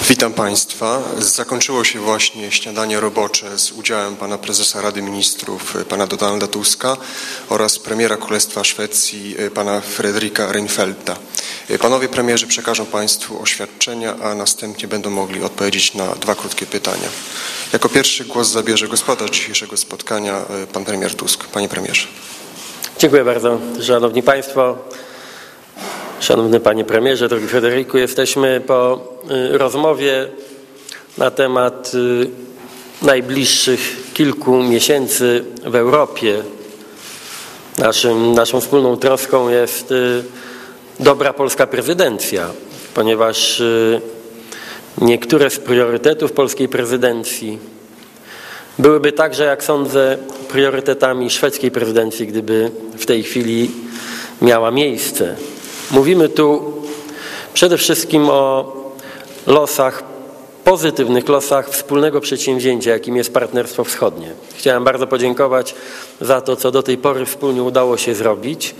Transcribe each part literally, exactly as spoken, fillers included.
Witam Państwa. Zakończyło się właśnie śniadanie robocze z udziałem pana prezesa Rady Ministrów, pana Donalda Tuska oraz premiera Królestwa Szwecji, pana Fredrika Reinfeldta. Panowie premierzy przekażą Państwu oświadczenia, a następnie będą mogli odpowiedzieć na dwa krótkie pytania. Jako pierwszy głos zabierze gospodarz dzisiejszego spotkania, pan premier Tusk. Panie premierze. Dziękuję bardzo. Szanowni Państwo, szanowny panie premierze, drogi Frederiku, jesteśmy po rozmowie na temat najbliższych kilku miesięcy w Europie. Naszym, naszą wspólną troską jest dobra polska prezydencja, ponieważ niektóre z priorytetów polskiej prezydencji byłyby także, jak sądzę, priorytetami szwedzkiej prezydencji, gdyby w tej chwili miała miejsce. Mówimy tu przede wszystkim o losach, pozytywnych losach wspólnego przedsięwzięcia, jakim jest Partnerstwo Wschodnie. Chciałem bardzo podziękować za to, co do tej pory wspólnie udało się zrobić.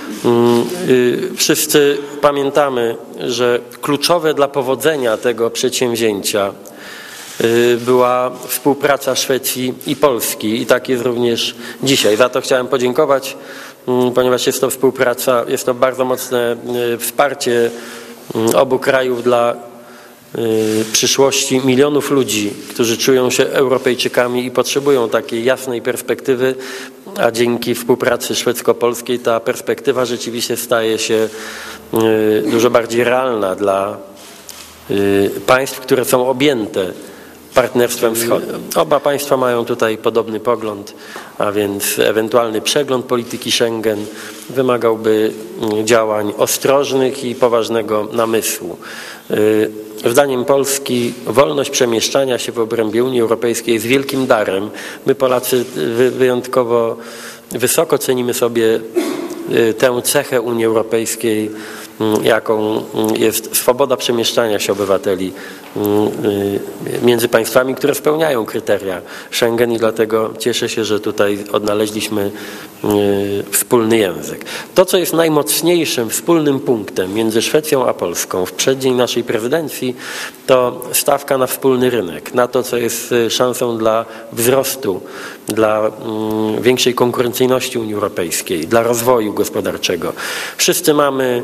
Wszyscy pamiętamy, że kluczowe dla powodzenia tego przedsięwzięcia była współpraca Szwecji i Polski i tak jest również dzisiaj. Za to chciałem podziękować, ponieważ jest to współpraca, jest to bardzo mocne wsparcie obu krajów dla przyszłości milionów ludzi, którzy czują się Europejczykami i potrzebują takiej jasnej perspektywy, a dzięki współpracy szwedzko-polskiej ta perspektywa rzeczywiście staje się dużo bardziej realna dla państw, które są objęte Partnerstwem Wschodnim. Oba państwa mają tutaj podobny pogląd, a więc ewentualny przegląd polityki Schengen wymagałby działań ostrożnych i poważnego namysłu. Zdaniem Polski wolność przemieszczania się w obrębie Unii Europejskiej jest wielkim darem. My Polacy wyjątkowo wysoko cenimy sobie tę cechę Unii Europejskiej, jaką jest swoboda przemieszczania się obywateli między państwami, które spełniają kryteria Schengen i dlatego cieszę się, że tutaj odnaleźliśmy wspólny język. To, co jest najmocniejszym wspólnym punktem między Szwecją a Polską w przeddzień naszej prezydencji, to stawka na wspólny rynek, na to, co jest szansą dla wzrostu, dla większej konkurencyjności Unii Europejskiej, dla rozwoju gospodarczego. Wszyscy mamy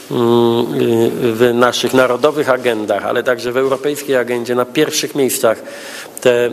w naszych narodowych agendach, ale także w europejskiej agendzie na pierwszych miejscach te,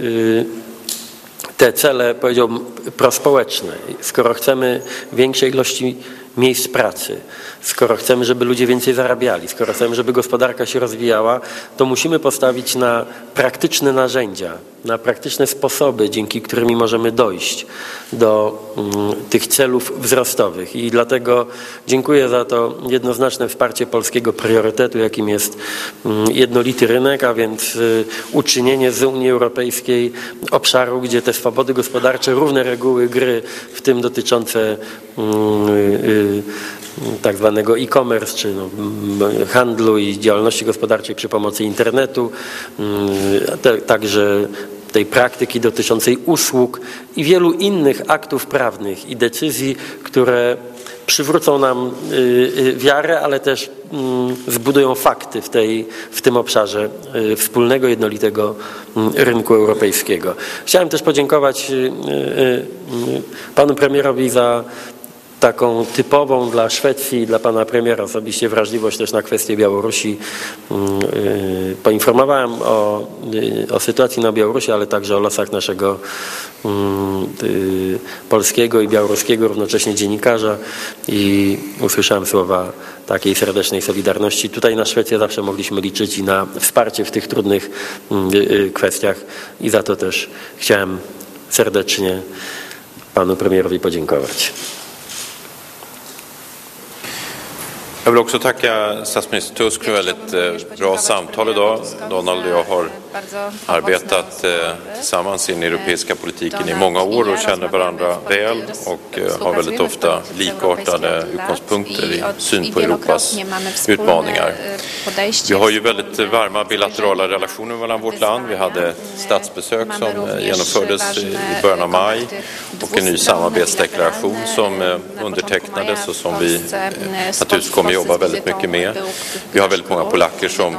te cele, powiedziałbym, prospołeczne. Skoro chcemy większej ilości miejsc pracy, skoro chcemy, żeby ludzie więcej zarabiali, skoro chcemy, żeby gospodarka się rozwijała, to musimy postawić na praktyczne narzędzia, na praktyczne sposoby, dzięki którymi możemy dojść do um, tych celów wzrostowych. I dlatego dziękuję za to jednoznaczne wsparcie polskiego priorytetu, jakim jest um, jednolity rynek, a więc y, uczynienie z Unii Europejskiej obszaru, gdzie te swobody gospodarcze, równe reguły gry, w tym dotyczące um, y, tak zwanego e-commerce, czy no, handlu i działalności gospodarczej przy pomocy internetu, te, także tej praktyki dotyczącej usług i wielu innych aktów prawnych i decyzji, które przywrócą nam wiarę, ale też zbudują fakty w, tej, w tym obszarze wspólnego, jednolitego rynku europejskiego. Chciałem też podziękować panu premierowi za taką typową dla Szwecji i dla pana premiera osobiście wrażliwość też na kwestię Białorusi. Poinformowałem o, o sytuacji na Białorusi, ale także o losach naszego polskiego i białoruskiego równocześnie dziennikarza i usłyszałem słowa takiej serdecznej solidarności. Tutaj na Szwecję zawsze mogliśmy liczyć i na wsparcie w tych trudnych kwestiach i za to też chciałem serdecznie panu premierowi podziękować. Jag vill också tacka statsminister Tusk för väldigt eh, bra samtal idag. Donald och jag har arbetat eh, tillsammans i den europeiska politiken i många år och känner varandra väl och eh, har väldigt ofta likartade utgångspunkter i syn på Europas utmaningar. Vi har ju väldigt varma bilaterala relationer mellan vårt land. Vi hade statsbesök som eh, genomfördes i början av maj och en ny samarbetsdeklaration som eh, undertecknades och som vi eh, naturligtvis kommer jobba väldigt mycket med. Vi har väldigt många polacker som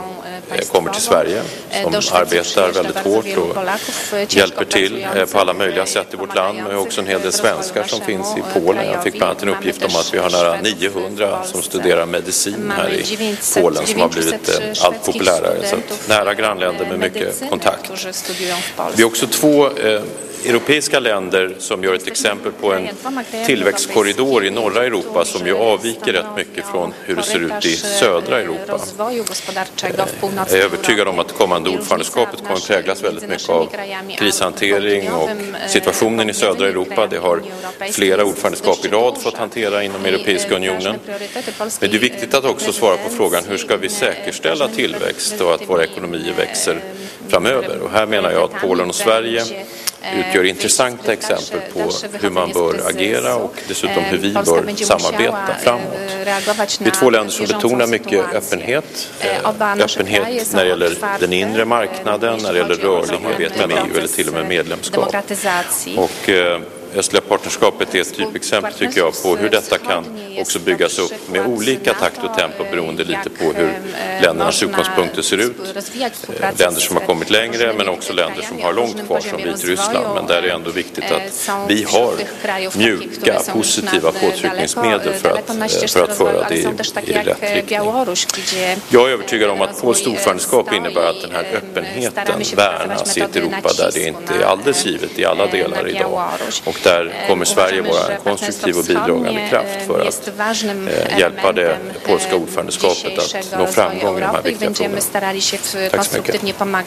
kommer till Sverige, som arbetar väldigt hårt och hjälper till på alla möjliga sätt i vårt land. Men vi har också en hel del svenskar som finns i Polen. Jag fick bland annat en uppgift om att vi har nära niohundra som studerar medicin här i Polen som har blivit allt populärare. Så att nära grannländer med mycket kontakt. Vi har också två eh, europeiska länder som gör ett exempel på en tillväxtkorridor i norra Europa som ju avviker rätt mycket från hur det ser ut i södra Europa. Jag är övertygad om att kommande ordförandeskapet kommer att präglas väldigt mycket av krishantering och situationen i södra Europa. Det har flera ordförandeskap i rad fått hantera inom Europeiska unionen. Men det är viktigt att också svara på frågan hur ska vi säkerställa tillväxt och att våra ekonomier växer framöver. Och här menar jag att Polen och Sverige utgör intressanta exempel på hur man bör agera och dessutom hur vi bör samarbeta framåt. Vi är två länder som betonar mycket öppenhet. Öppenhet när det gäller den inre marknaden, när det gäller rörlighet med E U eller till och med medlemskap. Och Östliga partnerskapet är ett typexempel tycker jag på hur detta kan också byggas upp med olika takt och tempo beroende lite på hur ländernas utgångspunkter ser ut. Länder som har kommit längre men också länder som har långt kvar som Vitryssland. Men där är det ändå viktigt att vi har mjuka, positiva påtryckningsmedel för att, för att föra det i, i rätt riktning. Jag är övertygad om att polskt ordförandeskap innebär att den här öppenheten värnas i ett Europa där det inte är alldeles givet i alla delar idag. Och där kommer Sverige vara en konstruktiv och bidragande kraft för att eh, hjälpa det polska ordförandeskapet att nå framgång i de här viktiga frågorna. Tack så mycket.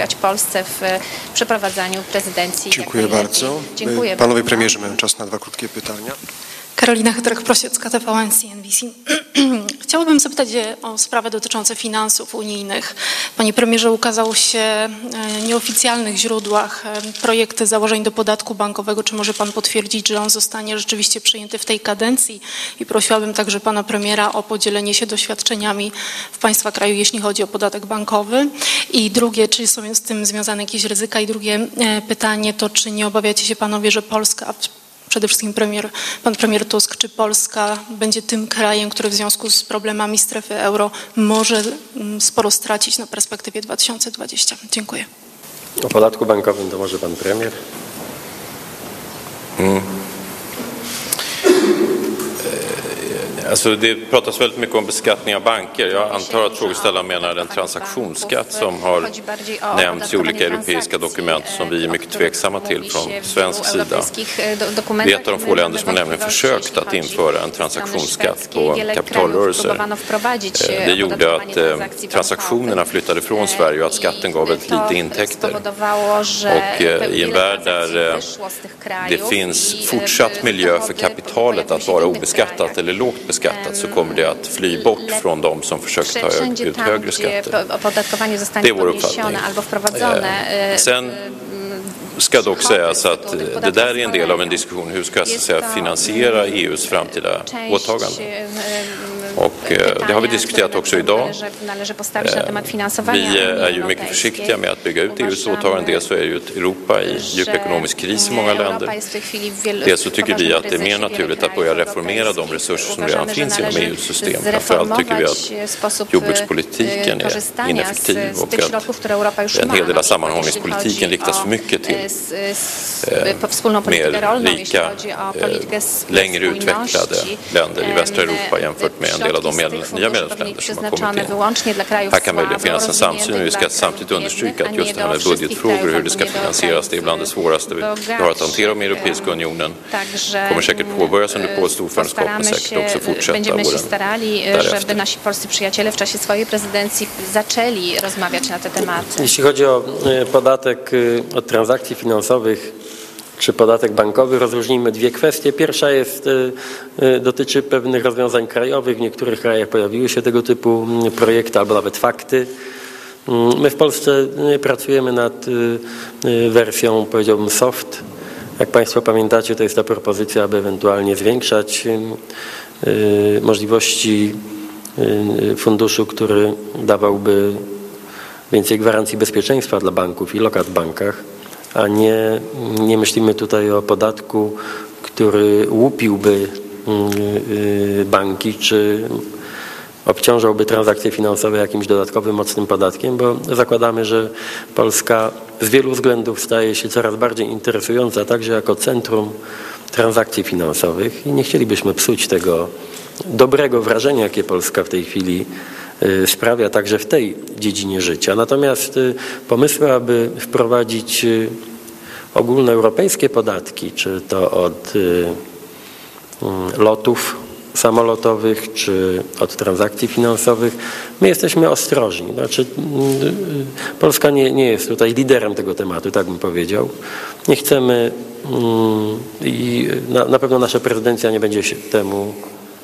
Dziękuję bardzo. Panowie premierzy mają czas na dwa krótkie pytania. Karolina Chytrek-Prosiecka, T V N C N B C. Chciałabym zapytać o sprawę dotyczącą finansów unijnych. Panie premierze, ukazał się w nieoficjalnych źródłach projekt założeń do podatku bankowego. Czy może pan potwierdzić, że on zostanie rzeczywiście przyjęty w tej kadencji? I prosiłabym także pana premiera o podzielenie się doświadczeniami w państwa kraju, jeśli chodzi o podatek bankowy. I drugie, czy są z tym związane jakieś ryzyka? I drugie pytanie to, czy nie obawiacie się panowie, że Polska, przede wszystkim premier, pan premier Tusk, czy Polska będzie tym krajem, który w związku z problemami strefy euro może sporo stracić na perspektywie dwa tysiące dwudziestej? Dziękuję. O podatku bankowym to może pan premier? Mm. Alltså det pratas väldigt mycket om beskattning av banker. Jag antar att frågeställaren menar den transaktionsskatt som har nämnts i olika europeiska dokument som vi är mycket tveksamma till från svensk sida. Vi är ett av de få länder som har nämligen försökt att införa en transaktionsskatt på kapitalrörelser. Det gjorde att transaktionerna flyttade från Sverige och att skatten gav väldigt lite intäkter. Och i en värld där det finns fortsatt miljö för kapitalet att vara obeskattat eller lågt beskattat så kommer det att fly bort från de som försöker ta ut högre skatter. Det är vår uppfattning. Sen ska dock sägas att det där är en del av en diskussion hur ska jag så att säga finansiera E U:s framtida åtaganden. Och det har vi diskuterat också idag. Vi är ju mycket försiktiga med att bygga ut E U:s åtaganden. Dels så är det ju ett Europa i djup ekonomisk kris i många länder. Dels så tycker vi att det är mer naturligt att börja reformera de resurser som redan finns inom E U:s system. Framförallt tycker vi att jordbrukspolitiken är ineffektiv och att en hel del av sammanhållningspolitiken riktas för mycket till eh, mer rika, eh, längre utvecklade länder i västra Europa jämfört med en del av de medel, nya medlemsländer som har kommit in. Här kan möjligen finnas en samsyn, men vi ska samtidigt understryka att just det här med budgetfrågor och hur det ska finansieras, det är bland det svåraste vi har att hantera med Europeiska unionen. Kommer säkert påbörjas under polskt ordförandeskap, men säkert också fortsätta åren därefter. Nasi polscy przyjaciele w czasie swojej prezydencji zaczęli rozmawiać na te tematy. Jeśli chodzi o podatek od transakcji finansowych czy podatek bankowy, rozróżnijmy dwie kwestie. Pierwsza jest, dotyczy pewnych rozwiązań krajowych. W niektórych krajach pojawiły się tego typu projekty albo nawet fakty. My w Polsce pracujemy nad wersją, powiedziałbym, soft. Jak państwo pamiętacie, to jest ta propozycja, aby ewentualnie zwiększać możliwości funduszu, który dawałby więcej gwarancji bezpieczeństwa dla banków i lokat w bankach, a nie, nie myślimy tutaj o podatku, który łupiłby banki, czy obciążałby transakcje finansowe jakimś dodatkowym, mocnym podatkiem, bo zakładamy, że Polska z wielu względów staje się coraz bardziej interesująca także jako centrum transakcji finansowych i nie chcielibyśmy psuć tego dobrego wrażenia, jakie Polska w tej chwili sprawia także w tej dziedzinie życia. Natomiast pomysły, aby wprowadzić ogólnoeuropejskie podatki, czy to od lotów samolotowych, czy od transakcji finansowych, my jesteśmy ostrożni. Znaczy, Polska nie, nie jest tutaj liderem tego tematu, tak bym powiedział. Nie chcemy i na, na pewno nasza prezydencja nie będzie się temu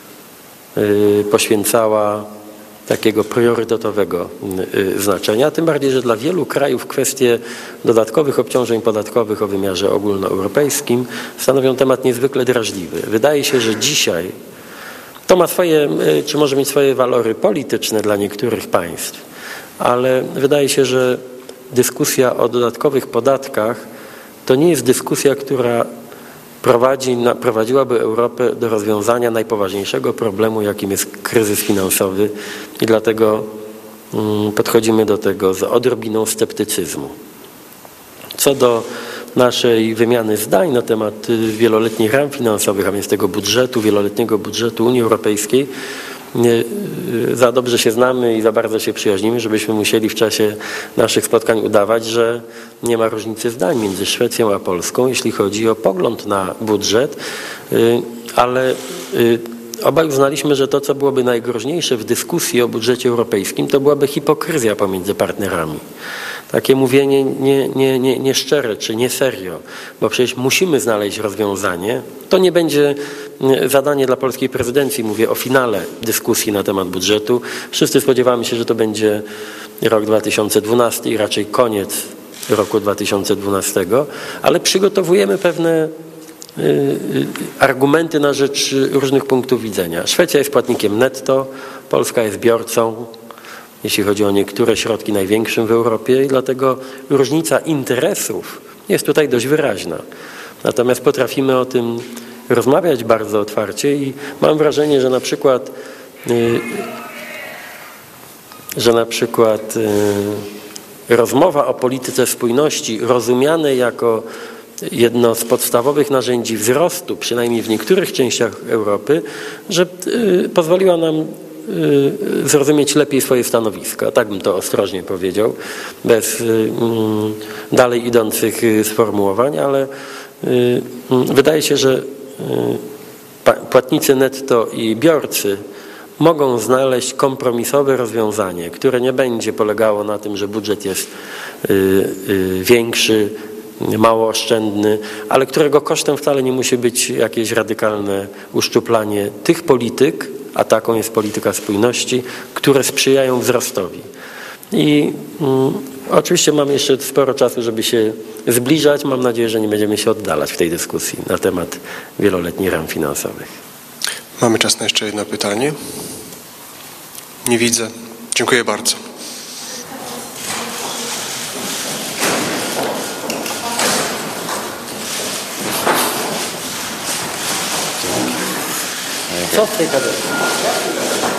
poświęcała takiego priorytetowego znaczenia, tym bardziej, że dla wielu krajów kwestie dodatkowych obciążeń podatkowych o wymiarze ogólnoeuropejskim stanowią temat niezwykle drażliwy. Wydaje się, że dzisiaj to ma swoje, czy może mieć swoje walory polityczne dla niektórych państw, ale wydaje się, że dyskusja o dodatkowych podatkach to nie jest dyskusja, która prowadzi, prowadziłaby Europę do rozwiązania najpoważniejszego problemu, jakim jest kryzys finansowy i dlatego podchodzimy do tego z odrobiną sceptycyzmu. Co do naszej wymiany zdań na temat wieloletnich ram finansowych, a więc tego budżetu, wieloletniego budżetu Unii Europejskiej, nie, za dobrze się znamy i za bardzo się przyjaźnimy, żebyśmy musieli w czasie naszych spotkań udawać, że nie ma różnicy zdań między Szwecją a Polską, jeśli chodzi o pogląd na budżet, ale obaj uznaliśmy, że to, co byłoby najgroźniejsze w dyskusji o budżecie europejskim, to byłaby hipokryzja pomiędzy partnerami. Takie mówienie nie, nie, nie, nie szczere czy nie serio, bo przecież musimy znaleźć rozwiązanie. To nie będzie zadanie dla polskiej prezydencji, mówię o finale dyskusji na temat budżetu. Wszyscy spodziewamy się, że to będzie rok dwa tysiące dwunasty i raczej koniec roku dwa tysiące dwunastego, ale przygotowujemy pewne argumenty na rzecz różnych punktów widzenia. Szwecja jest płatnikiem netto, Polska jest biorcą, jeśli chodzi o niektóre środki, największym w Europie i dlatego różnica interesów jest tutaj dość wyraźna. Natomiast potrafimy o tym rozmawiać bardzo otwarcie i mam wrażenie, że na przykład że na przykład rozmowa o polityce spójności rozumianej jako jedno z podstawowych narzędzi wzrostu, przynajmniej w niektórych częściach Europy, że pozwoliła nam zrozumieć lepiej swoje stanowiska. Tak bym to ostrożnie powiedział, bez dalej idących sformułowań, ale wydaje się, że płatnicy netto i biorcy mogą znaleźć kompromisowe rozwiązanie, które nie będzie polegało na tym, że budżet jest większy, mało oszczędny, ale którego kosztem wcale nie musi być jakieś radykalne uszczuplanie tych polityk, a taką jest polityka spójności, które sprzyjają wzrostowi. I mm, oczywiście mamy jeszcze sporo czasu, żeby się zbliżać. Mam nadzieję, że nie będziemy się oddalać w tej dyskusji na temat wieloletnich ram finansowych. Mamy czas na jeszcze jedno pytanie. Nie widzę. Dziękuję bardzo. Co w tej kadencji?